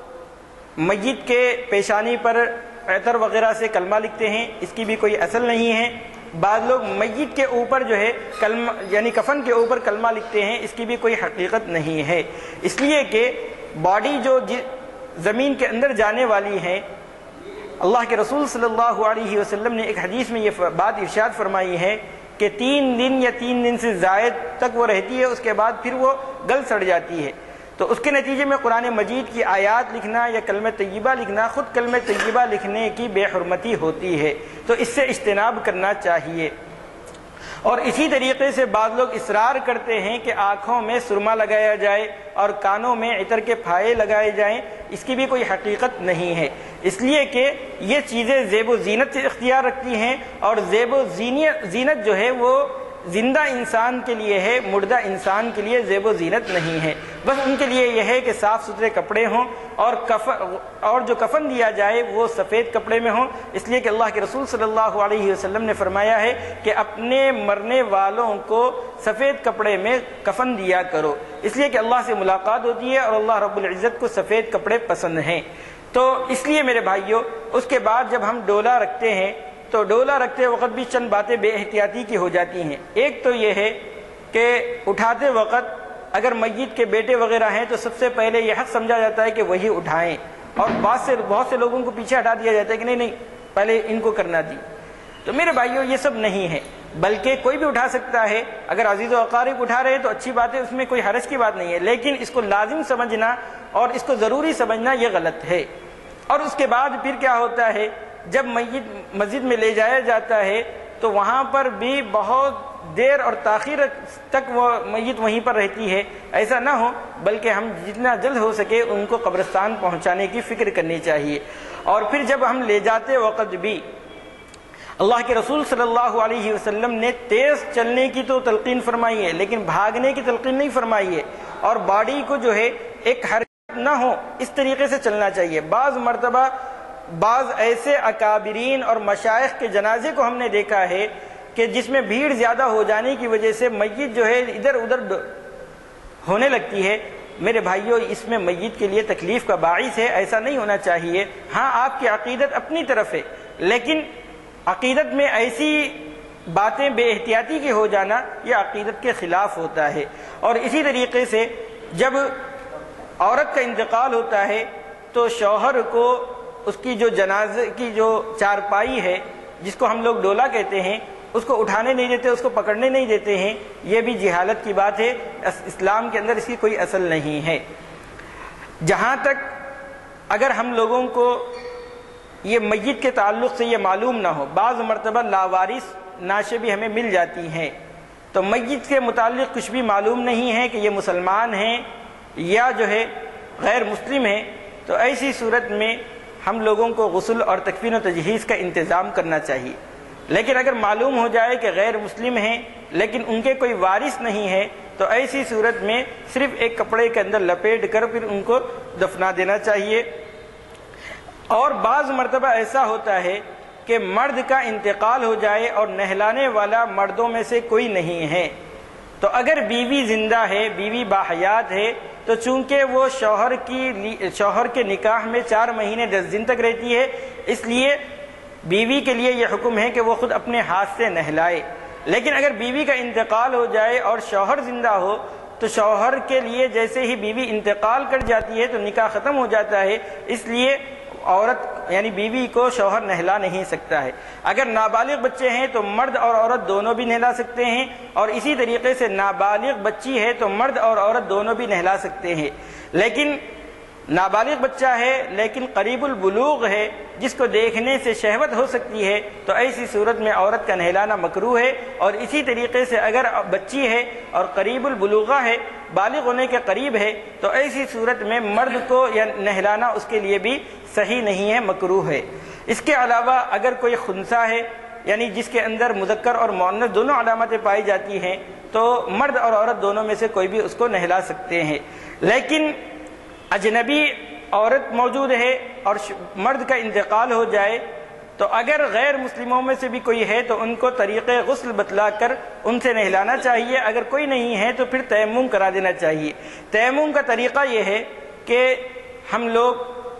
Speaker 1: میت کے پیشانی پر عطر وغیرہ سے کلمہ لکھتے ہیں، اس کی بھی کوئی اصل نہیں ہے۔ بعض لوگ میت کے اوپر جو ہے کلمہ یعنی کفن کے اوپر کلمہ لکھتے ہیں، اس کی بھی کوئی حقیقت نہیں ہے، اس لیے کہ باڈی جو زمین کے اندر جانے والی ہے، اللہ کے رسول صلی اللہ علیہ وسلم نے ایک حدیث میں یہ بات ارشاد فرمائی ہے کہ تین دن یا تین دن سے زائد تک وہ رہتی ہے، اس کے بعد پھر وہ گل سڑ جاتی ہے۔ تو اس کے نتیجے میں قرآن مجید کی آیات لکھنا یا کلمہ طیبہ لکھنا، خود کلمہ طیبہ لکھنے کی بے حرمتی ہوتی ہے، تو اس سے اجتناب کرنا چاہیے۔ اور اسی طریقے سے بعض لوگ اصرار کرتے ہیں کہ آنکھوں میں سرما لگایا جائے اور کانوں میں عطر کے پھائے لگائے جائیں، اس کی بھی کوئی حقیقت نہیں ہے، اس لیے کہ یہ چیزیں زیب و زینت سے اختیار رکھتی ہیں، اور زیب و زینت جو ہے وہ زندہ انسان کے لیے ہے، مردہ انسان کے لیے زیب و زینت نہیں ہے۔ بس ان کے لیے یہ ہے کہ صاف ستھرے کپڑے ہوں، اور کفن اور جو کفن دیا جائے وہ سفید کپڑے میں ہوں، اس لیے کہ اللہ کے رسول صلی اللہ علیہ وسلم نے فرمایا ہے کہ اپنے مرنے والوں کو سفید کپڑے میں کفن دیا کرو، اس لیے کہ اللہ سے ملاقات ہوتی ہے اور اللہ رب العزت کو سفید کپڑے پسند ہیں۔ تو اس لیے میرے بھائیوں، اس کے بعد جب ہم ڈولا رکھتے ہیں تو ڈولا رکھتے وقت بھی چند باتیں بے احتیاطی کی ہو جاتی ہیں۔ ایک تو یہ ہے کہ اٹھاتے وقت اگر میت کے بیٹے وغیرہ ہیں تو سب سے پہلے یہ حق سمجھا جاتا ہے کہ وہی اٹھائیں، اور بعض سے بہت سے لوگوں کو پیچھے ہٹا دیا جاتا ہے کہ نہیں نہیں پہلے ان کو کرنا دی۔ تو میرے بھائیوں یہ سب نہیں ہے، بلکہ کوئی بھی اٹھا سکتا ہے۔ اگر عزیز و اقارب اٹھا رہے تو اچھی بات ہے، اس میں کوئی حرج کی بات نہیں ہے، لیکن اس کو لازم سمجھنا اور اس کو ضروری سمجھنا یہ غلط ہے۔ اور اس کے بعد پھر کیا ہوتا ہے، جب میت مسجد میں لے جایا جاتا ہے تو وہاں پر بھی بہت دیر اور تاخیر تک وہ میت وہیں پر رہتی ہے۔ ایسا نہ ہو، بلکہ ہم جتنا جلد ہو سکے ان کو قبرستان پہنچانے کی فکر کرنی چاہیے۔ اور پھر جب ہم لے جاتے وقت بھی اللہ کے رسول صلی اللہ علیہ وسلم نے تیز چلنے کی تو تلقین فرمائی ہے، لیکن بھاگنے کی تلقین نہیں فرمائی ہے، اور باڈی کو جو ہے ایک حرکت نہ ہو اس طریقے سے چلنا چاہیے۔ بعض مرتبہ بعض ایسے اکابرین اور مشائخ کے جنازے کو ہم نے دیکھا ہے کہ جس میں بھیڑ زیادہ ہو جانے کی وجہ سے میت جو ہے ادھر ادھر ہونے لگتی ہے۔ میرے بھائیوں، اس میں میت کے لیے تکلیف کا باعث ہے، ایسا نہیں ہونا چاہیے۔ ہاں، آپ کی عقیدت اپنی طرف ہے، لیکن عقیدت میں ایسی باتیں بے احتیاطی کے ہو جانا یہ عقیدت کے خلاف ہوتا ہے۔ اور اسی طریقے سے جب عورت کا انتقال ہوتا ہے تو شوہر کو اس کی جو جنازے کی جو چارپائی ہے، جس کو ہم لوگ ڈولا کہتے ہیں، اس کو اٹھانے نہیں دیتے، اس کو پکڑنے نہیں دیتے ہیں۔ یہ بھی جہالت کی بات ہے، اسلام کے اندر اس کی کوئی اصل نہیں ہے۔ جہاں تک اگر ہم لوگوں کو یہ میت کے تعلق سے یہ معلوم نہ ہو، بعض مرتبہ لاوارث نعشیں بھی ہمیں مل جاتی ہیں، تو میت کے متعلق کچھ بھی معلوم نہیں ہے کہ یہ مسلمان ہیں یا جو ہے غیر مسلم ہیں، تو ایسی صورت میں ہم لوگوں کو غسل اور تکفین و تجہیز کا انتظام کرنا چاہیے۔ لیکن اگر معلوم ہو جائے کہ غیر مسلم ہیں لیکن ان کے کوئی وارث نہیں ہے، تو ایسی صورت میں صرف ایک کپڑے کے اندر لپیٹ کر پھر ان کو دفنا دینا چاہیے۔ اور بعض مرتبہ ایسا ہوتا ہے کہ مرد کا انتقال ہو جائے اور نہلانے والا مردوں میں سے کوئی نہیں ہے، تو اگر بیوی زندہ ہے، بیوی باحیات ہے، تو چونکہ وہ شوہر کی شوہر کے نکاح میں چار مہینے دس دن تک رہتی ہے، اس لیے بیوی کے لیے یہ حکم ہے کہ وہ خود اپنے ہاتھ سے نہلائے۔ لیکن اگر بیوی کا انتقال ہو جائے اور شوہر زندہ ہو تو شوہر کے لیے جیسے ہی بیوی انتقال کر جاتی ہے تو نکاح ختم ہو جاتا ہے، اس لیے عورت یعنی بیوی کو شوہر نہلا نہیں سکتا ہے۔ اگر نابالغ بچے ہیں تو مرد اور عورت دونوں بھی نہلا سکتے ہیں، اور اسی طریقے سے نابالغ بچی ہے تو مرد اور عورت دونوں بھی نہلا سکتے ہیں۔ لیکن نابالغ بچہ ہے لیکن قریب البلوغ ہے، جس کو دیکھنے سے شہوت ہو سکتی ہے، تو ایسی صورت میں عورت کا نہلانا مکروہ ہے۔ اور اسی طریقے سے اگر بچی ہے اور قریب البلوغہ ہے، بالغ ہونے کے قریب ہے، تو ایسی صورت میں مرد کو یا نہلانا اس کے لیے بھی صحیح نہیں ہے، مکروہ ہے۔ اس کے علاوہ اگر کوئی خنثی ہے، یعنی جس کے اندر مذکر اور مؤنث دونوں علامتیں پائی جاتی ہیں، تو مرد اور عورت دونوں میں سے کوئی بھی اس کو نہلا سکتے ہیں۔ لیکن اجنبی عورت موجود ہے اور مرد کا انتقال ہو جائے، تو اگر غیر مسلموں میں سے بھی کوئی ہے تو ان کو طریقے غسل بتلا کر ان سے نہلانا چاہیے۔ اگر کوئی نہیں ہے تو پھر تیمم کرا دینا چاہیے۔ تیمم کا طریقہ یہ ہے کہ ہم لوگ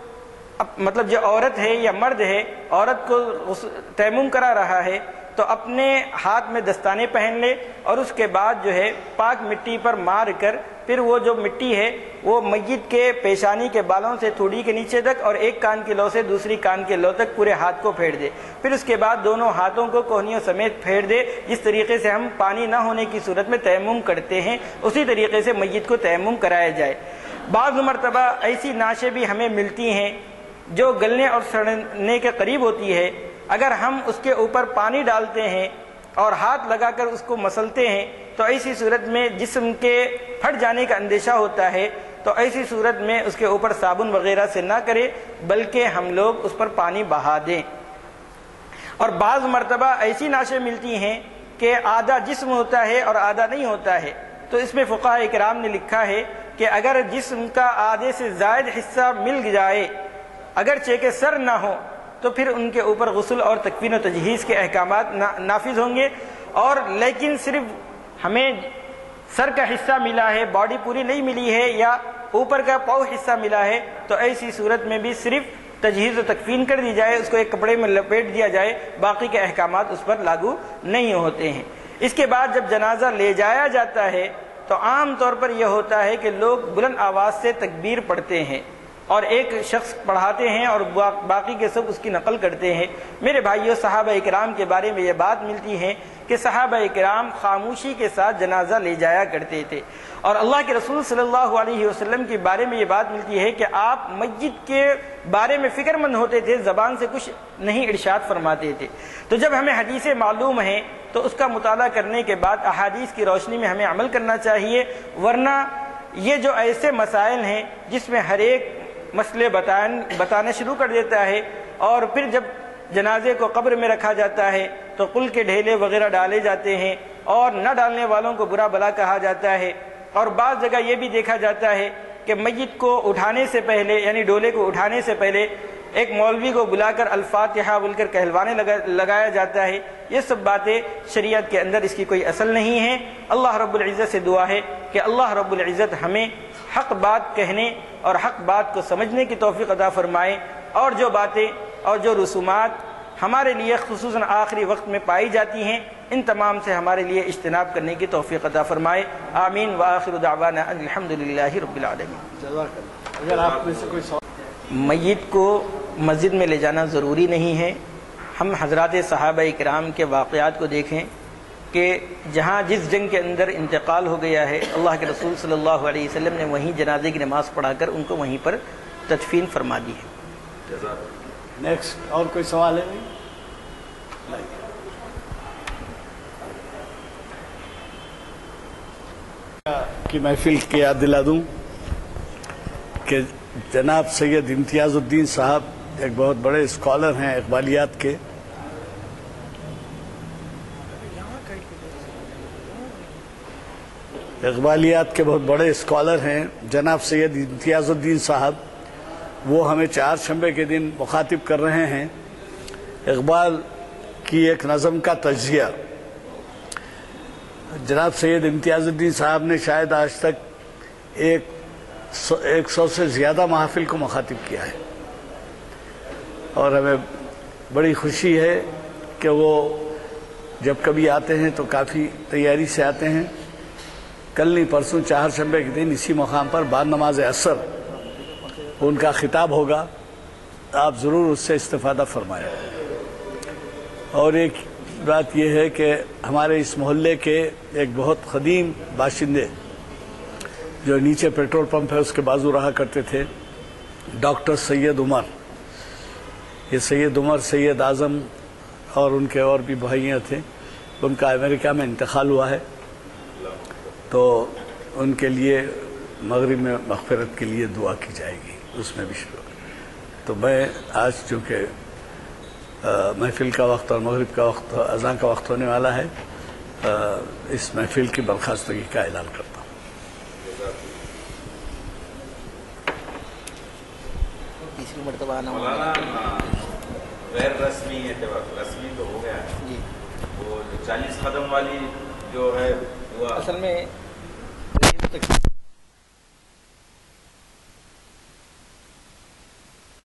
Speaker 1: مطلب جو عورت ہے یا مرد ہے، عورت کو تیمم کرا رہا ہے تو اپنے ہاتھ میں دستانے پہن لے، اور اس کے بعد جو ہے پاک مٹی پر مار کر پھر وہ جو مٹی ہے وہ میت کے پیشانی کے بالوں سے تھوڑی کے نیچے تک اور ایک کان کی لو سے دوسری کان کے لو تک پورے ہاتھ کو پھیر دے۔ پھر اس کے بعد دونوں ہاتھوں کو کوہنیوں سمیت پھیر دے۔ جس طریقے سے ہم پانی نہ ہونے کی صورت میں تیمم کرتے ہیں، اسی طریقے سے میت کو تیمم کرایا جائے۔ بعض مرتبہ ایسی نعشیں بھی ہمیں ملتی ہیں جو گلنے اور سڑنے کے قریب ہوتی ہے، اگر ہم اس کے اوپر پانی ڈالتے ہیں اور ہاتھ لگا کر اس کو مسلتے ہیں تو ایسی صورت میں جسم کے پھٹ جانے کا اندیشہ ہوتا ہے، تو ایسی صورت میں اس کے اوپر صابن وغیرہ سے نہ کرے بلکہ ہم لوگ اس پر پانی بہا دیں۔ اور بعض مرتبہ ایسی نعشیں ملتی ہیں کہ آدھا جسم ہوتا ہے اور آدھا نہیں ہوتا ہے، تو اس میں فقہاء اکرام نے لکھا ہے کہ اگر جسم کا آدھے سے زائد حصہ مل جائے اگرچہ کہ سر نہ ہو تو پھر ان کے اوپر غسل اور تکفین و تجہیز کے احکامات نافذ ہوں گے۔ اور لیکن صرف ہمیں سر کا حصہ ملا ہے، باڈی پوری نہیں ملی ہے، یا اوپر کا پاؤ حصہ ملا ہے، تو ایسی صورت میں بھی صرف تجہیز و تکفین کر دی جائے، اس کو ایک کپڑے میں لپیٹ دیا جائے، باقی کے احکامات اس پر لاگو نہیں ہوتے ہیں۔ اس کے بعد جب جنازہ لے جایا جاتا ہے تو عام طور پر یہ ہوتا ہے کہ لوگ بلند آواز سے تکبیر پڑھتے ہیں، اور ایک شخص پڑھاتے ہیں اور باقی کے سب اس کی نقل کرتے ہیں۔ میرے بھائیوں، صحابہ اکرام کے بارے میں یہ بات ملتی ہے کہ صحابہ اکرام خاموشی کے ساتھ جنازہ لے جایا کرتے تھے، اور اللہ کے رسول صلی اللہ علیہ وسلم کے بارے میں یہ بات ملتی ہے کہ آپ میت کے بارے میں فکر مند ہوتے تھے، زبان سے کچھ نہیں ارشاد فرماتے تھے۔ تو جب ہمیں حدیثیں معلوم ہیں تو اس کا مطالعہ کرنے کے بعد احادیث کی روشنی میں ہمیں عمل کرنا چاہیے، ورنہ یہ جو ایسے مسائل ہیں جس میں ہر ایک مسئلے بتانا شروع کر دیتا ہے، اور پھر جب جنازے کو قبر میں رکھا جاتا ہے تو قل کے ڈھیلے وغیرہ ڈالے جاتے ہیں، اور نہ ڈالنے والوں کو برا بلا کہا جاتا ہے۔ اور بعض جگہ یہ بھی دیکھا جاتا ہے کہ میت کو اٹھانے سے پہلے، یعنی ڈولے کو اٹھانے سے پہلے ایک مولوی کو بلا کر الفاتحہ بول کر کہلوانے لگا لگایا جاتا ہے۔ یہ سب باتیں شریعت کے اندر اس کی کوئی اصل نہیں ہے۔ اللہ رب العزت سے دعا ہے کہ اللہ رب العزت ہمیں حق بات کہنے اور حق بات کو سمجھنے کی توفیق عطا فرمائے، اور جو باتیں اور جو رسومات ہمارے لیے خصوصاً آخری وقت میں پائی جاتی ہیں ان تمام سے ہمارے لیے اجتناب کرنے کی توفیق عطا فرمائے۔ آمین وآخر دعوانا الحمدللہ رب العالمین۔
Speaker 2: اگر آپ میں سے کوئی سوال،
Speaker 1: میت کو مسجد میں لے جانا ضروری نہیں ہے۔ ہم حضرات صحابہ اکرام کے واقعات کو دیکھیں کہ جہاں جس جنگ کے اندر انتقال ہو گیا ہے، اللہ کے رسول صلی اللہ علیہ وسلم نے وہیں جنازے کی نماز پڑھا کر ان کو وہیں پر تدفین فرما دی ہے۔
Speaker 2: نیکسٹ اور کوئی سوال ہے؟ کی محفل کی یاد دلا دوں کہ جناب سید امتیاز الدین صاحب ایک بہت بڑے اسکالر ہیں اقبالیات کے، اقبالیات کے بہت بڑے اسکالر ہیں جناب سید امتیاز الدین صاحب۔ وہ ہمیں چار شنبے کے دن مخاطب کر رہے ہیں اقبال کی ایک نظم کا تجزیہ۔ جناب سید امتیاز الدین صاحب نے شاید آج تک ایک سو ایک سو سے زیادہ محافل کو مخاطب کیا ہے، اور ہمیں بڑی خوشی ہے کہ وہ جب کبھی آتے ہیں تو کافی تیاری سے آتے ہیں۔ کل نہیں پرسوں چہار شنبے کے دن اسی مقام پر بعد نماز عصر ان کا خطاب ہوگا، آپ ضرور اس سے استفادہ فرمائیں۔ اور ایک بات یہ ہے کہ ہمارے اس محلے کے ایک بہت قدیم باشندے جو نیچے پیٹرول پمپ ہے اس کے بازو رہا کرتے تھے، ڈاکٹر سید عمر، یہ سید عمر سید اعظم اور ان کے اور بھی بھائیاں تھے، ان کا امریکہ میں انتقال ہوا ہے، تو ان کے لیے مغرب میں مغفرت کے لیے دعا کی جائے گی، اس میں بھی شروع۔ تو میں آج چونکہ محفل کا وقت اور مغرب کا وقت اذان کا وقت ہونے والا ہے، اس محفل کی برخاستگی کا اعلان کرتا ہوں۔
Speaker 1: تیسری مرتبہ آنا
Speaker 3: مولانا غیر رسمی ہے، رسمی تو ہو گیا ہے
Speaker 1: جی،
Speaker 3: وہ چالیس قدم والی جو ہے وہ
Speaker 1: اصل میں